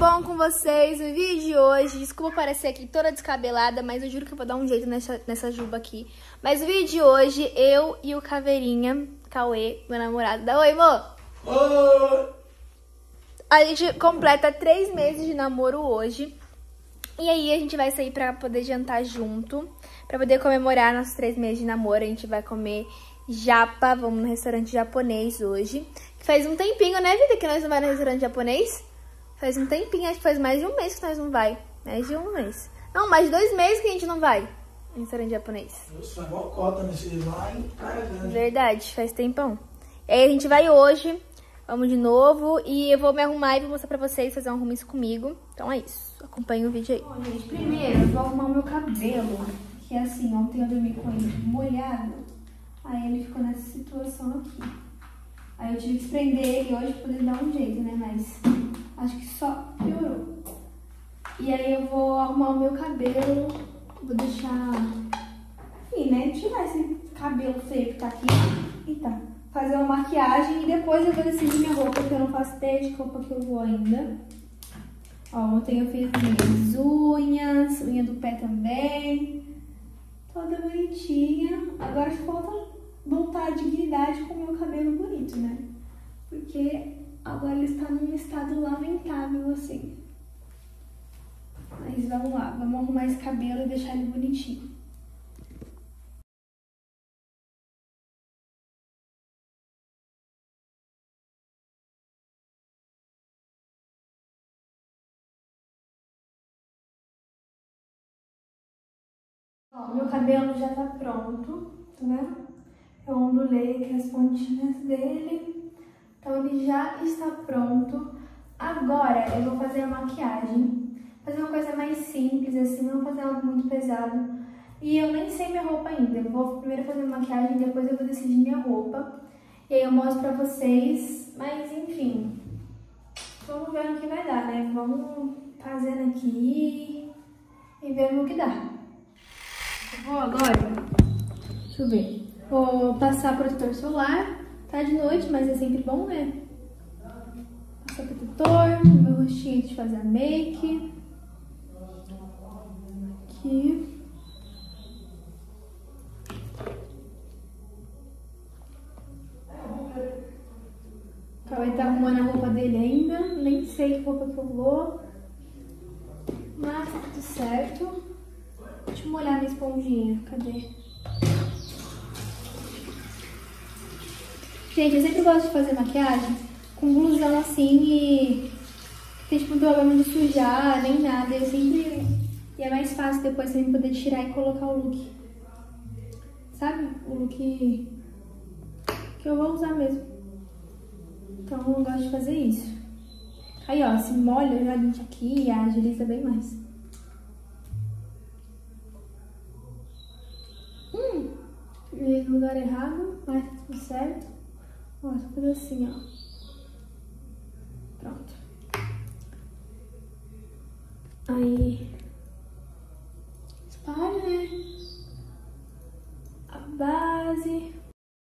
bom com vocês? No vídeo de hoje, desculpa parecer aqui toda descabelada, mas eu juro que eu vou dar um jeito nessa juba aqui. Mas no vídeo de hoje, eu e o Caveirinha, Cauê, meu namorado, dá oi, amor! Oi! A gente completa 3 meses de namoro hoje. E aí a gente vai sair pra poder jantar junto, pra poder comemorar nossos 3 meses de namoro. A gente vai comer japa, vamos no restaurante japonês hoje. Faz um tempinho, né, vida, que nós não vamos no restaurante japonês? Faz um tempinho, acho que faz mais de um mês que nós não vai. Mais de um mês. Não, mais de 2 meses que a gente não vai no restaurante japonês. Nossa, foi igual cota nesse lá em Praia Grande. Verdade, faz tempão. E aí a gente vai hoje, vamos de novo. E eu vou me arrumar e vou mostrar pra vocês, fazer um arrumiço comigo. Então é isso, acompanha o vídeo aí. Bom, gente, primeiro eu vou arrumar o meu cabelo. Que é assim, ontem eu dormi com ele molhado. Aí ele ficou nessa situação aqui. Aí eu tive que prender ele hoje pra poder dar um jeito, né? Mas acho que só piorou. E aí eu vou arrumar o meu cabelo. Vou deixar... Enfim, né? Tirar esse cabelo feio que tá aqui. E tá. Fazer uma maquiagem e depois eu vou decidir minha roupa, porque eu não faço ideia de que roupa que eu vou ainda. Ó, ontem eu fiz minhas unhas, unha do pé também. Toda bonitinha. Agora falta voltar à dignidade com o meu cabelo bonito, né? Porque agora ele está num estado lamentável, assim. Mas vamos lá, vamos arrumar esse cabelo e deixar ele bonitinho. Ó, meu cabelo já tá pronto, tá vendo? Eu ondulei aqui as pontinhas dele, então ele já está pronto. Agora eu vou fazer a maquiagem, fazer uma coisa mais simples assim, não vou fazer algo muito pesado. E eu nem sei minha roupa ainda, eu vou primeiro fazer a maquiagem, depois eu vou decidir minha roupa. E aí eu mostro pra vocês, mas enfim, vamos ver no que vai dar, né? Vamos fazendo aqui e ver no que dá. Eu vou agora, deixa eu ver. Vou passar protetor solar, tá de noite, mas é sempre bom, né? Passar protetor, no meu rostinho antes de fazer a make. Aqui. O Cauê tá arrumando a roupa dele ainda, nem sei que roupa que eu vou. Mas tá tudo certo. Deixa eu molhar minha esponjinha, cadê? Gente, eu sempre gosto de fazer maquiagem com blusão assim e tem tipo problema de sujar, nem nada. Eu sempre... E é mais fácil depois pra mim poder tirar e colocar o look. Sabe? O look que eu vou usar mesmo. Então eu gosto de fazer isso. Aí ó, se molha, eu já limpo aqui e agiliza bem mais. Fiz no lugar errado, mas tá tudo certo. Ó, só fazer assim, ó. Pronto. Aí, espalha, né? A base.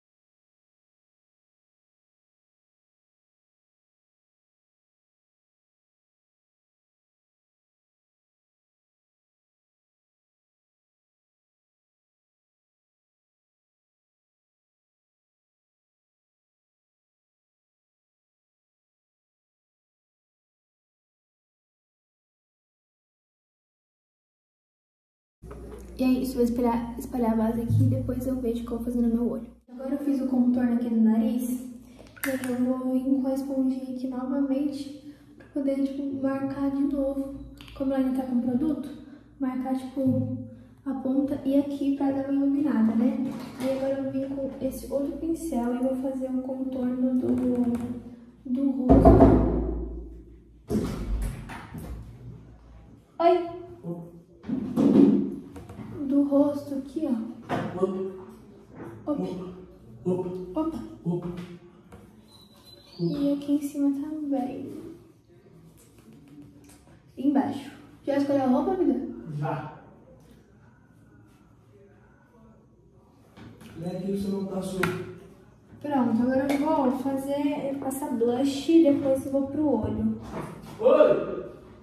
E é isso, vou espalhar a base aqui e depois eu vejo o que eu vou fazer no meu olho. Agora eu fiz o contorno aqui no nariz, e eu vou vir com a esponjinha aqui novamente pra poder, tipo, marcar de novo. Como ela ainda tá com produto, marcar, tipo, a ponta e aqui pra dar uma iluminada, né? E agora eu vim com esse outro pincel e vou fazer um contorno do rosto. Oi! Do rosto aqui, ó. Opa. E aqui em cima também. E embaixo. Já escolheu a roupa, vida? Já. Vem aqui pra você não tá sujo. Pronto, agora eu vou passar blush e depois eu vou pro olho. Oi!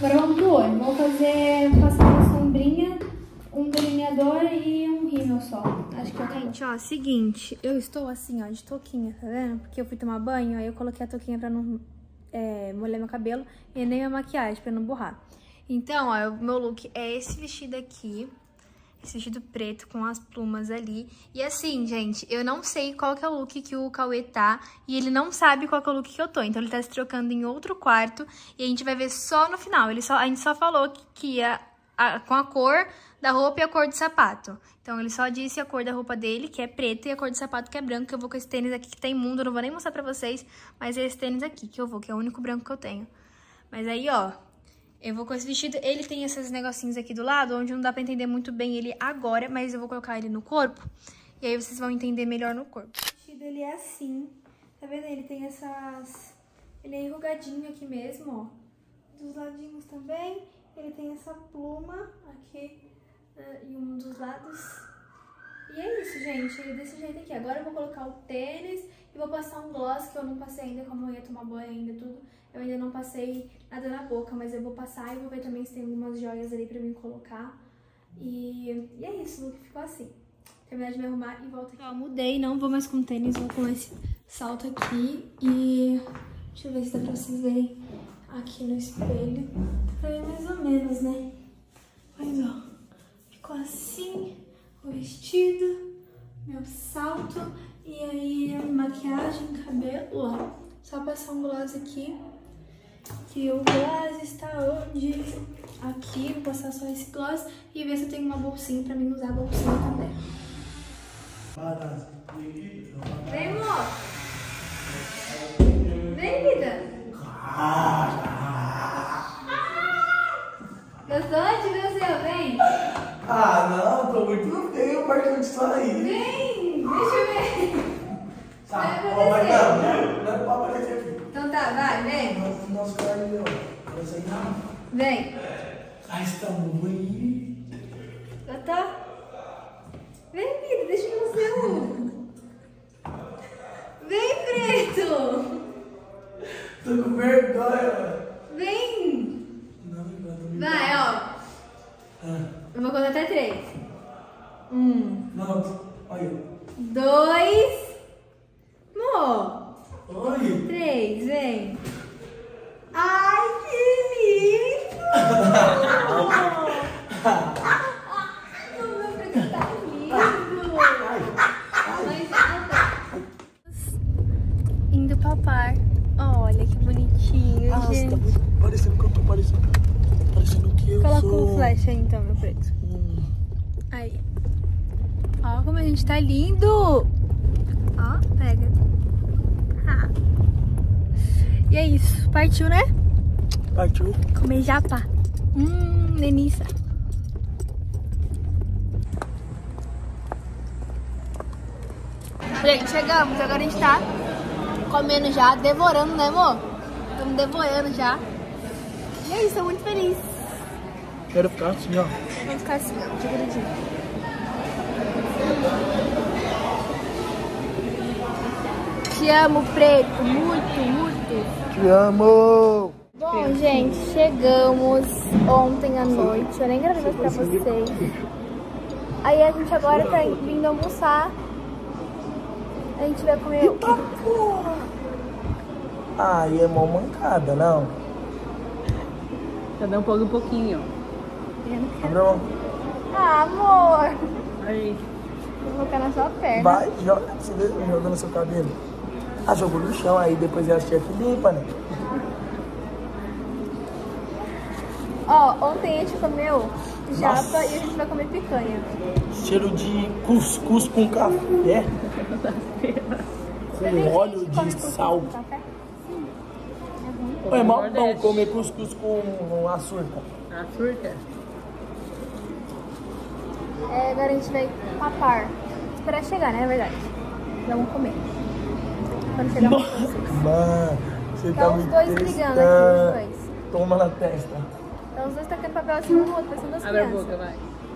Agora vamos pro olho. Vou passar uma sombrinha, um delineador e um rímel só. Acho que gente, ó, seguinte. Eu estou assim, ó, de touquinha, tá vendo? Porque eu fui tomar banho, aí eu coloquei a touquinha pra não molhar meu cabelo e nem a maquiagem, pra não borrar. Então, ó, o meu look é esse vestido aqui. Esse vestido preto com as plumas ali. E assim, gente, eu não sei qual que é o look que o Cauê tá. E ele não sabe qual que é o look que eu tô. Então ele tá se trocando em outro quarto. E a gente vai ver só no final. A gente só falou que ia com a cor da roupa e a cor do sapato. Então ele só disse a cor da roupa dele, que é preta, e a cor do sapato, que é branco. Que eu vou com esse tênis aqui que tá imundo. Eu não vou nem mostrar pra vocês. Mas é esse tênis aqui que eu vou, que é o único branco que eu tenho. Mas aí, ó... Eu vou com esse vestido, ele tem esses negocinhos aqui do lado, onde não dá pra entender muito bem ele agora, mas eu vou colocar ele no corpo, e aí vocês vão entender melhor no corpo. O vestido, ele é assim, tá vendo? Ele tem essas... Ele é enrugadinho aqui mesmo, ó. Dos ladinhos também, ele tem essa pluma aqui em um dos lados. E é isso, gente, desse jeito aqui. Agora eu vou colocar o tênis e vou passar um gloss, que eu não passei ainda, como eu ia tomar banho ainda tudo. Eu ainda não passei nada na boca, mas eu vou passar e vou ver também se tem algumas joias ali pra mim colocar. E é isso, o look ficou assim. Terminar de me arrumar e volto aqui. Ó, mudei, não vou mais com tênis, vou com esse salto aqui. E deixa eu ver se dá pra vocês verem aqui no espelho. Pra ver mais ou menos, né? Mas ó, ficou assim o vestido, meu salto. E aí maquiagem, cabelo, ó. Só passar um gloss aqui. Que o gloss está onde? Aqui, vou passar só esse gloss e ver se eu tenho uma bolsinha pra mim usar a bolsinha também. Vem, amor! Vem, vida! Gostou de ver o seu? Vem! Ah, não, tô muito feio, partindo disso aí. Vem! Deixa eu ver! Tá, ó, mas não é pra aparecer aqui. Então tá, vai, vem! Nosso cara ali, ó. Essa aí não. Vem! Ai, você tá muito. Gostou? Vem, vida, deixa eu ver o seu! Vem, preto! Tô com vergonha. Vem! Não, não. Vai, ó! Eu vou contar até 3. 1. Não, olha. 2. Amor! Oi! 3, vem! Ai, que lindo! O meu preto tá lindo! Mas indo pra par. Olha que bonitinho, gente. Tá muito parecendo que eu tô parecendo que eu Coloca sou. o flash aí então, meu preto. Aí. Ó como a gente tá lindo! Ó, pega. Ah. E é isso. Partiu, né? Partiu. Comer japa. Delícia. Gente, chegamos. Agora a gente tá comendo já, devorando, né, amor? Estamos devorando já. E é isso, tô muito feliz. Quero ficar assim, ó. Vamos ficar assim, ó, divididinho. Te amo, preto. Muito, muito. Te amo! Bom, gente, chegamos ontem à noite. Eu nem gravei mais pra vocês. Aí a gente agora tá vindo almoçar. A gente vai comer o quê? Aí é mó mancada, não? Cada um pode um pouquinho. Abre a mão. Ah, amor. Aí. Vou colocar na sua perna. Vai, joga, você vê, joga no seu cabelo. Ah, jogou no chão, aí depois a tia que limpa, né? Ó, ontem a gente comeu japa. Nossa. E a gente vai comer picanha. Cheiro de cuscuz com café. Com óleo de sal. Café? É mó bom comer cuscuz com açúcar. A surta. Agora a gente vai papar. Esperar chegar, né? É verdade. Vamos comer. Quando chegar vamos comer. Mano, você tá Então os muito dois brigando aqui, os dois. Toma na testa. Então os dois tacando papel assim no outro, parecendo das Abre a crianças. boca, vai.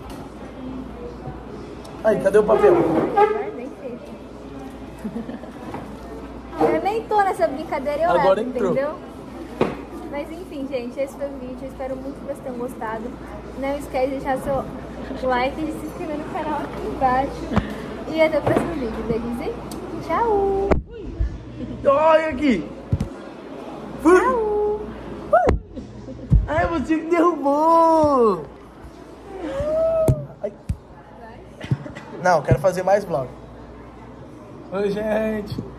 Aí, cadê o papel? Bem feito. Eu nem tô nessa brincadeira, eu Agora levo, entrou. entendeu? Mas enfim, gente, esse foi o vídeo. Eu espero muito que vocês tenham gostado. Não esquece de deixar seu like e de se inscrever no canal aqui embaixo. E até o próximo vídeo. Beijos e tchau! Olha aqui! Tchau! Ai, você que derrubou! Ai. Não, quero fazer mais vlog. Oi, gente!